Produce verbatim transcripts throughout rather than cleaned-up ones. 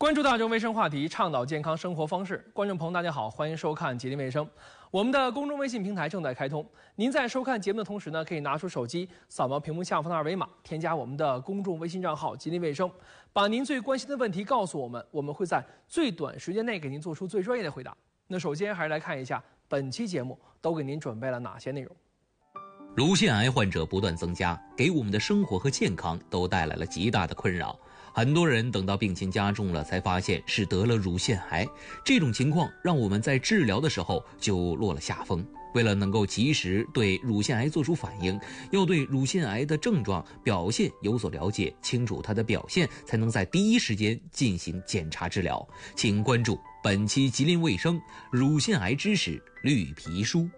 关注大众卫生话题，倡导健康生活方式。观众朋友，大家好，欢迎收看《吉林卫生》。我们的公众微信平台正在开通，您在收看节目的同时呢，可以拿出手机扫描屏幕下方的二维码，添加我们的公众微信账号“吉林卫生”，把您最关心的问题告诉我们，我们会在最短时间内给您做出最专业的回答。那首先还是来看一下本期节目都给您准备了哪些内容。 乳腺癌患者不断增加，给我们的生活和健康都带来了极大的困扰。很多人等到病情加重了，才发现是得了乳腺癌。这种情况让我们在治疗的时候就落了下风。为了能够及时对乳腺癌做出反应，要对乳腺癌的症状表现有所了解，清楚它的表现，才能在第一时间进行检查治疗。请关注本期吉林卫生乳腺癌知识绿皮书。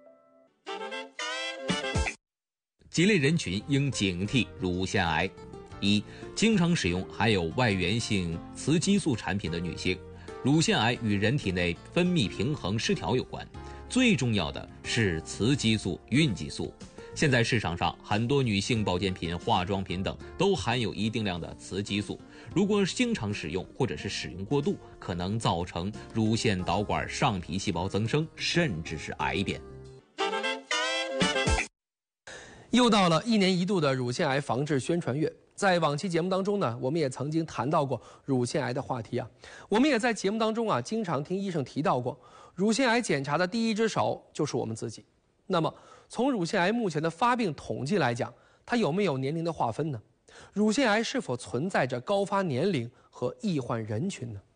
几类人群应警惕乳腺癌。一、经常使用含有外源性雌激素产品的女性。乳腺癌与人体内分泌平衡失调有关，最重要的是雌激素、孕激素。现在市场上很多女性保健品、化妆品等都含有一定量的雌激素，如果经常使用或者是使用过度，可能造成乳腺导管上皮细胞增生，甚至是癌变。 又到了一年一度的乳腺癌防治宣传月，在往期节目当中呢，我们也曾经谈到过乳腺癌的话题啊。我们也在节目当中啊，经常听医生提到过，乳腺癌检查的第一只手就是我们自己。那么，从乳腺癌目前的发病统计来讲，它有没有年龄的划分呢？乳腺癌是否存在着高发年龄和易患人群呢？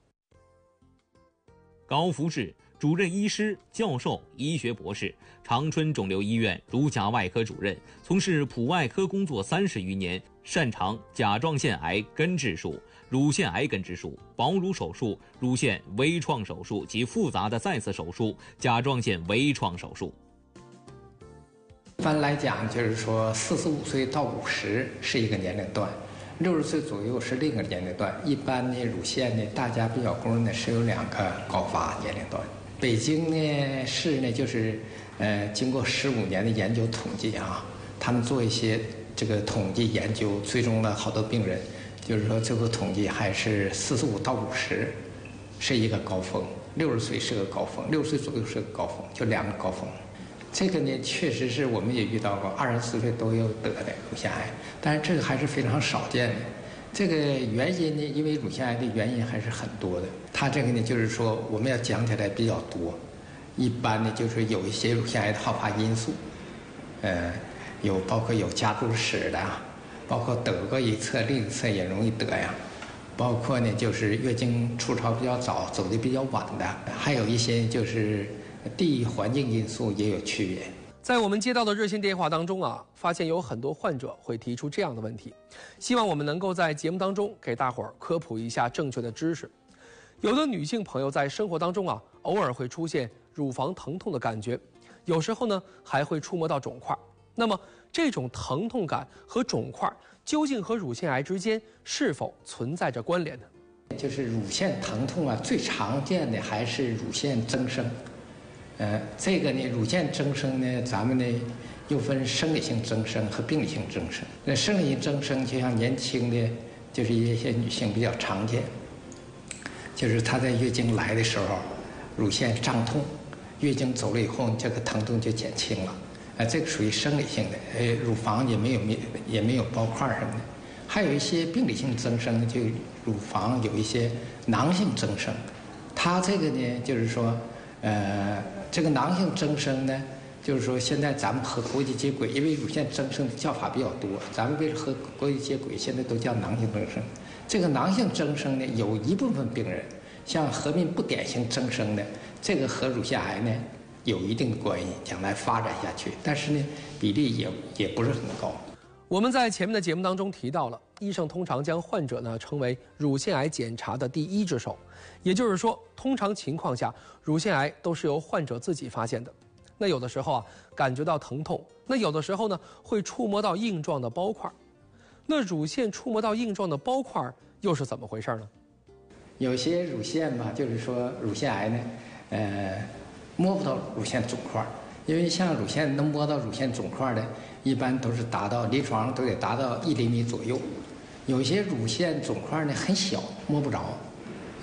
高福志，主任医师、教授、医学博士，长春肿瘤医院乳甲外科主任，从事普外科工作三十余年，擅长甲状腺癌根治术、乳腺癌根治术、保乳手术、乳腺微创手术及复杂的再次手术、甲状腺微创手术。 一般来讲，就是说四十五岁到五十是一个年龄段，六十岁左右是另一个年龄段。一般呢，乳腺呢，大家比较公认的是有两个高发年龄段。北京呢市呢就是，呃，经过十五年的研究统计啊，他们做一些这个统计研究，追踪了好多病人，就是说最后统计还是四十五到五十是一个高峰，六十岁是个高峰，六十岁左右是个高峰，就两个高峰。这个呢，确实是我们也遇到过，二十四岁都有得的乳腺癌，但是这个还是非常少见的。这个原因呢，因为乳腺癌的原因还是很多的。它这个呢，就是说我们要讲起来比较多。一般呢，就是有一些乳腺癌的好发因素，呃，有包括有家族史的，包括得过一侧另一侧也容易得呀，包括呢就是月经初潮比较早，走的比较晚的，还有一些就是地域环境因素也有区别。 在我们接到的热线电话当中啊，发现有很多患者会提出这样的问题，希望我们能够在节目当中给大伙儿科普一下正确的知识。有的女性朋友在生活当中啊，偶尔会出现乳房疼痛的感觉，有时候呢还会触摸到肿块。那么这种疼痛感和肿块究竟和乳腺癌之间是否存在着关联呢？ 就是乳腺疼痛啊，最常见的还是乳腺增生。呃，这个呢，乳腺增生呢，咱们呢又分生理性增生和病理性增生。那生理性增生就像年轻的，就是一些女性比较常见，就是她在月经来的时候，乳腺胀痛，月经走了以后，这个疼痛就减轻了。呃，这个属于生理性的，呃，乳房也没有没也没有包块什么的。还有一些病理性增生，就乳房有一些囊性增生，它这个呢，就是说，呃。这个囊性增生呢，就是说现在咱们和国际接轨，因为乳腺增生的叫法比较多，咱们为了和国际接轨，现在都叫囊性增生。这个囊性增生呢，有一部分病人，像合并不典型增生的，这个和乳腺癌呢有一定的关系，将来发展下去，但是呢比例也也不是很高。 我们在前面的节目当中提到了，医生通常将患者呢称为乳腺癌检查的第一只手，也就是说，通常情况下，乳腺癌都是由患者自己发现的。那有的时候啊，感觉到疼痛；那有的时候呢，会触摸到硬状的包块。那乳腺触摸到硬状的包块又是怎么回事呢？ 有些乳腺吧，就是说乳腺癌呢，呃，摸不到乳腺肿块，因为像乳腺能摸到乳腺肿块的，一般都是达到临床都得达到一厘米左右。有些乳腺肿块呢很小，摸不着。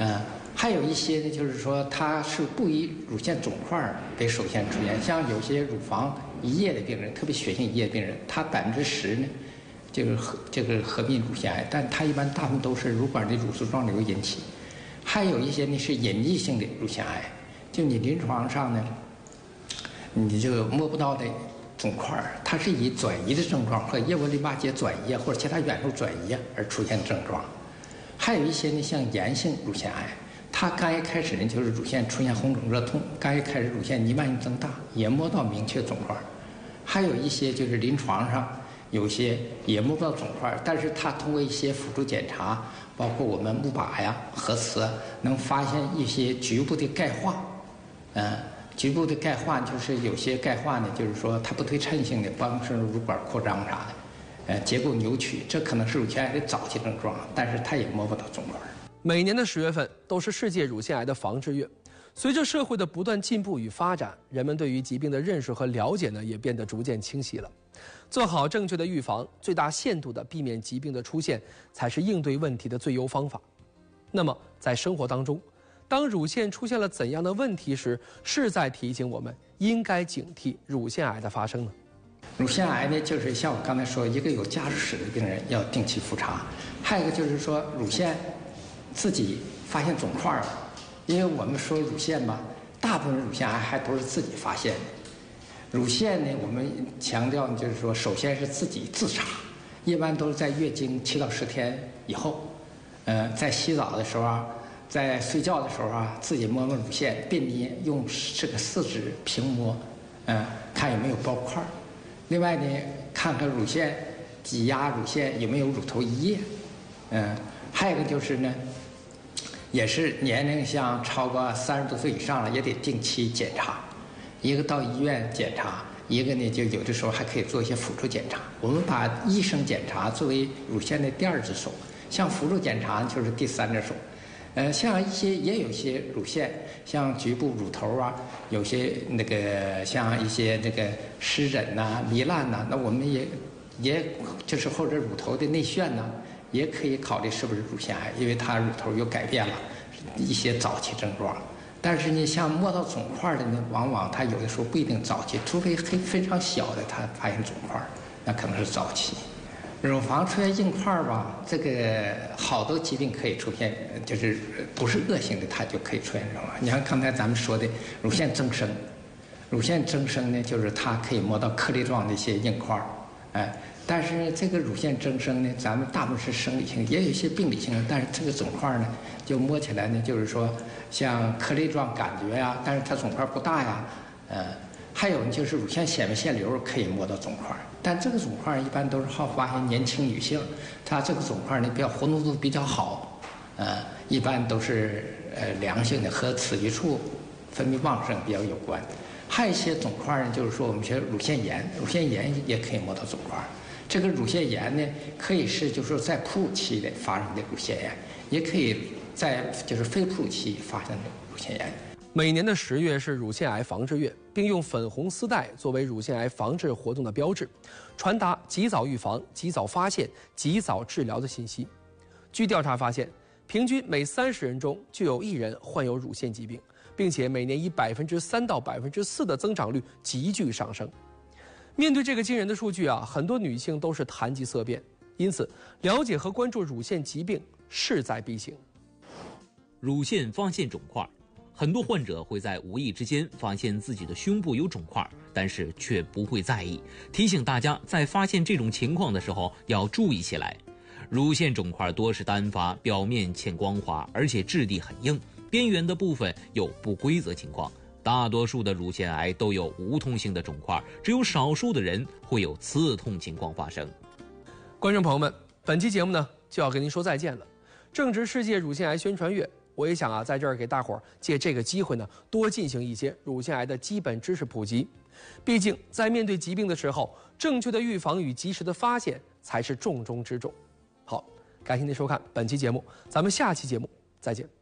还有一些呢，就是说它是不以乳腺肿块为首先出现，像有些乳房一叶的病人，特别血性一叶病人，他百分之十呢，就是合这个合并乳腺癌，但它一般大部分都是乳管的乳丝状瘤引起。还有一些呢是隐匿性的乳腺癌，就你临床上呢，你这个摸不到的肿块，它是以转移的症状或者腋窝淋巴结转移或者其他远处转移而出现症状。还有一些呢像炎性乳腺癌，它刚一开始呢就是乳腺出现红肿热痛，刚一开始乳腺弥漫性增大，也摸到明确肿块。还有一些就是临床上有些也摸不到肿块，但是它通过一些辅助检查，包括我们钼靶呀、核磁，能发现一些局部的钙化。嗯，局部的钙化就是有些钙化呢，就是说它不对称性的，帮助乳管扩张啥的，呃，结构扭曲，这可能是乳腺癌的早期症状，但是它也摸不到肿块。 每年的十月份都是世界乳腺癌的防治月，随着社会的不断进步与发展，人们对于疾病的认识和了解呢也变得逐渐清晰了。做好正确的预防，最大限度地避免疾病的出现，才是应对问题的最优方法。那么在生活当中，当乳腺出现了怎样的问题时，是在提醒我们应该警惕乳腺癌的发生呢？ 乳腺癌呢，就是像我刚才说，一个有家族史的病人要定期复查，还有一个就是说乳腺自己发现肿块了，因为我们说乳腺吧，大部分乳腺癌还不是自己发现的。乳腺呢，我们强调就是说，首先是自己自查，一般都是在月经七到十天以后，呃，在洗澡的时候啊，在睡觉的时候啊，自己摸摸乳腺，并捏用这个四指平摸，嗯、呃，看有没有包块。另外呢，看看乳腺挤压乳腺有没有乳头一叶，嗯、呃，还有一个就是呢，也是年龄像超过三十多岁以上了，也得定期检查。一个到医院检查，一个呢就有的时候还可以做一些辅助检查。我们把医生检查作为乳腺的第二只手，像辅助检查就是第三只手。呃，像一些也有一些乳腺，像局部乳头啊，有些那个像一些这个湿疹呐、糜烂呐，那我们也也就是或者乳头的内旋呐，也可以考虑是不是乳腺癌，因为它乳头又改变了一些早期症状。但是呢，像摸到肿块的呢，往往它有的时候不一定早期，除非非非常小的，它发现肿块，那可能是早期。乳房出现硬块吧，这个好多疾病可以出现，就是不是恶性的，它就可以出现这种。你看刚才咱们说的乳腺增生，乳腺增生呢，就是它可以摸到颗粒状的一些硬块，哎，但是这个乳腺增生呢，咱们大部分是生理性，也有一些病理性的，但是这个肿块呢，就摸起来呢，就是说像颗粒状感觉呀，但是它肿块不大呀，呃，还有呢就是乳腺纤维腺瘤可以摸到肿块，但这个肿块一般都是好发现年轻女性，她这个肿块呢比较活动度比较好，呃，一般都是呃良性的，和雌激素分泌旺盛比较有关。还有一些肿块呢，就是说我们说乳腺炎，乳腺炎也可以摸到肿块。这个乳腺炎呢，可以是就是说在哺乳期的发生的乳腺炎，也可以在就是非哺乳期发生的乳腺炎。 每年的十月是乳腺癌防治月，并用粉红丝带作为乳腺癌防治活动的标志，传达及早预防、及早发现、及早治疗的信息。据调查发现，平均每三十人中就有一人患有乳腺疾病，并且每年以百分之三到百分之四的增长率急剧上升。面对这个惊人的数据啊，很多女性都是谈疾色变，因此了解和关注乳腺疾病势在必行。 乳腺发现肿块，很多患者会在无意之间发现自己的胸部有肿块，但是却不会在意。提醒大家，在发现这种情况的时候要注意起来。乳腺肿块多是单发，表面浅光滑，而且质地很硬，边缘的部分有不规则情况。大多数的乳腺癌都有无痛性的肿块，只有少数的人会有刺痛情况发生。 观众朋友们，本期节目呢就要跟您说再见了。正值世界乳腺癌宣传月，我也想啊在这儿给大伙儿借这个机会呢，多进行一些乳腺癌的基本知识普及。毕竟在面对疾病的时候，正确的预防与及时的发现才是重中之重。好，感谢您收看本期节目，咱们下期节目再见。